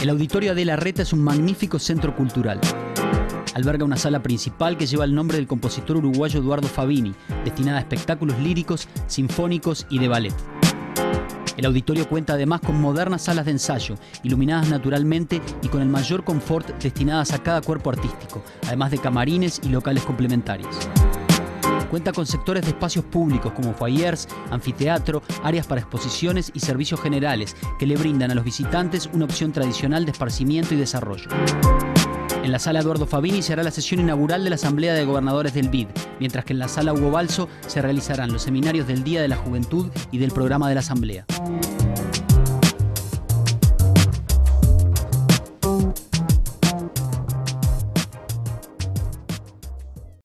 El Auditorio Adela Reta es un magnífico centro cultural. Alberga una sala principal que lleva el nombre del compositor uruguayo Eduardo Fabini, destinada a espectáculos líricos, sinfónicos y de ballet. El auditorio cuenta además con modernas salas de ensayo, iluminadas naturalmente y con el mayor confort destinadas a cada cuerpo artístico, además de camarines y locales complementarios. Cuenta con sectores de espacios públicos como foyers, anfiteatro, áreas para exposiciones y servicios generales que le brindan a los visitantes una opción tradicional de esparcimiento y desarrollo. En la sala Eduardo Fabini se hará la sesión inaugural de la Asamblea de Gobernadores del BID, mientras que en la sala Hugo Balso se realizarán los seminarios del Día de la Juventud y del programa de la Asamblea.